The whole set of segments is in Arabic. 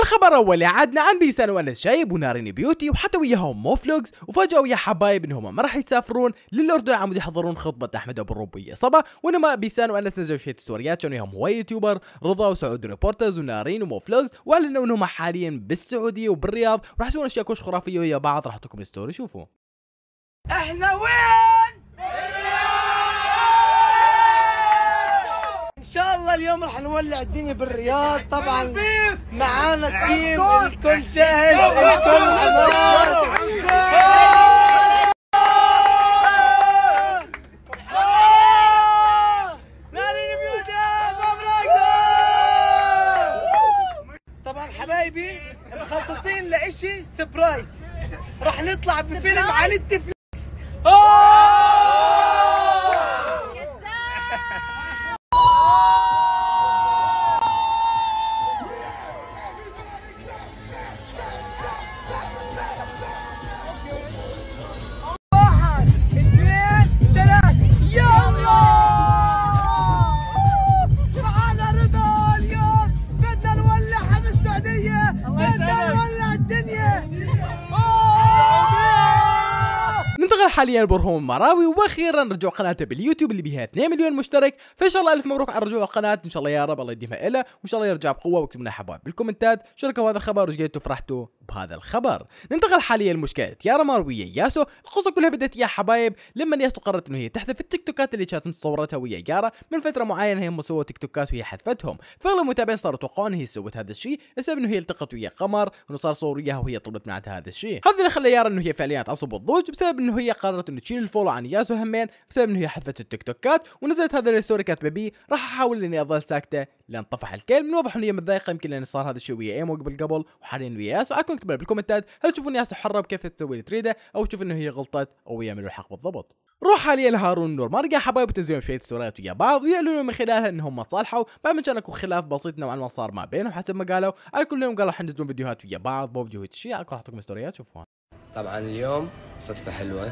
الخبر الاول عادنا عن بيسان وانس شايب ونارين بيوتي وحتى وياهم مو فلوجز، وفاجئوا يا حبايب انهم ما راح يسافرون للاردن عم يحضرون خطبه احمد ابو الربيه صبا، وانما بيسان وانس نزلوا شويه ستوريات كانوا وياهم هواي يوتيوبر رضا وسعود ريبورترز ونارين ومو فلوجز، واعلنوا انهم حاليا بالسعوديه وبالرياض وراح يسوون اشياء كوش خرافيه ويا بعض. راح احطكم الستوري شوفوا. احنا وين؟ ان شاء الله اليوم راح نولع الدنيا بالرياض. طبعا معانا تيم، الكل جاهز، الكل امان. طبعا حبايبي مخططين لإشي سبرايز، راح نطلع بفيلم عن التفليكس. واحد اثنين ثلاثة، يلا معانا رضا. اليوم بدنا نولعها بالسعودية، بدنا نولع الدنيا. ننتقل حاليا لبرهوم المراوي، واخيرا رجعوا قناته باليوتيوب اللي بيها 2 مليون مشترك، فان شاء الله الف مبروك على رجوع القناه. ان شاء الله يا رب الله يديمها له، وان شاء الله يرجع بقوه. واكتبوا لنا حبايب بالكومنتات شاركوا هذا الخبر وجيتوا فرحتوا بهذا الخبر. ننتقل حاليا لمشكله يارا ماروية ياسو. القصه كلها بدات يا حبايب لما ياسو قررت انه هي تحذف التيك توكات اللي كانت مصورتها ويا يارا من فتره معينه. هم سووا تيك توكات وهي حذفتهم، فاغلب المتابعين صاروا يتوقعون هي سوت هذا الشيء بسبب انه هي التقت ويا قمر وانه صار صور وياها وهي طلبت من عندها هذا الشيء. هذا اللي خلى يارا انه هي فعليا تعصب والضوج بسبب انه هي قررت انه تشيل الفولو عن ياسو همين بسبب انه هي حذفت التيك توكات ونزلت هذا الستوري كاتبه بيه راح احاول اني اظل ساكته لان طفح الكلب. من واضح انه هي متضايقه يمكن لان صار هذا الشيء ويا ايمو قبل وحاليا ويا ياسو. عاكم اكتبوا بالكومنتات هل تشوفون ياسو حره بكيف تسوي اللي تريده او تشوف انه هي غلطت او يعملوا الحق بالضبط. روح حاليا لهارون نور ما رجع حبايب وتنزلون شويه ستوريات ويا بعض ويعلنوا من خلالها انهم تصالحوا بعد ما كان اكو خلاف بسيط نوعا ما صار ما بينهم حسب ما قالوا. على كلهم قالوا حننزلون فيديوهات ويا بعض مو بجهود الشيء. راح احطكم ستوريات شوفوها. طبعا اليوم صدفه حلوه.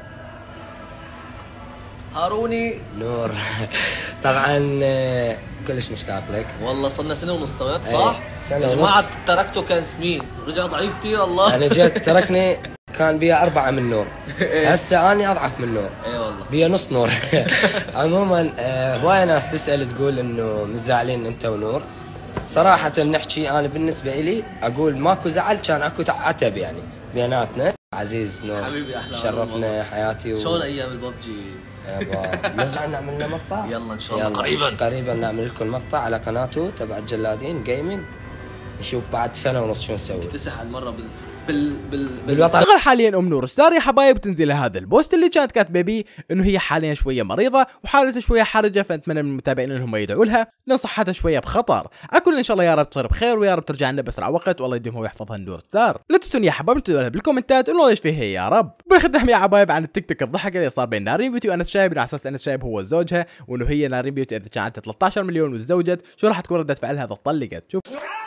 هاروني نور طبعا كلش مشتاق لك والله صرنا سنه ونص طويت صح؟ سنه يا ونص. جماعه تركته كان سنين رجع ضعيف كثير الله. انا جيت تركني كان بيها 4 من نور، هسه اني اضعف من نور. اي والله بيها نص نور. عموما هواي ناس تسال تقول انه مش زعلين انت ونور. صراحه نحكي انا بالنسبه لي اقول ماكو زعل، كان اكو عتب يعني بيناتنا. عزيز نور حبيبي احلى شرفنا حياتي شلون ايام الببجي؟ يابا نرجع نعمل لنا مقطع يلا ان شاء الله قريبا نعمل لكم مقطع على قناته تبع الجلادين جيمنج، نشوف بعد سنه ونص شو نسوي. اكتسح المره بالوطن. اشتغل حاليا ام نور ستار يا حبايب وتنزل هذا البوست اللي كانت كاتبه بيه انه هي حاليا شويه مريضه وحالتها شويه حرجه، فنتمنى من المتابعين انهم يدعوا لها لان صحتها شويه بخطر. اكل ان شاء الله يا رب تصير بخير ويا رب ترجع لنا باسرع وقت والله يديمها ويحفظها النور ستار. لا تنسون يا حبايب تقولوا لها بالكومنتات انه ليش فيها يا رب. بنختم يا حبايب عن التيك توك الضحك اللي صار بين نارين بيوتي وانس شايب على اساس انس شايب هو زوجها وانه هي نارين بيوتي اذا كانت 13 مليون وتزوجت شو راح تكون رده فعلها اذا طلقت. شوف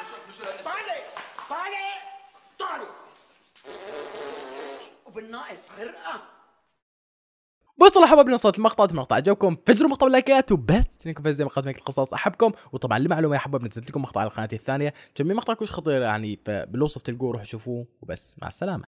وبالناقص خرقه. بوصلوا احبابنا وصلت المقطع عجبكم فجروا مقطع لايكات وبس عشانكم فاز زي ما قدمت القصص احبكم. وطبعا لمعلومه يا حباب نزلت لكم مقطع على قناتي الثانيه كم مقطع كوش خطير يعني بالوصف تلقوه روحوا شوفوه وبس. مع السلامه.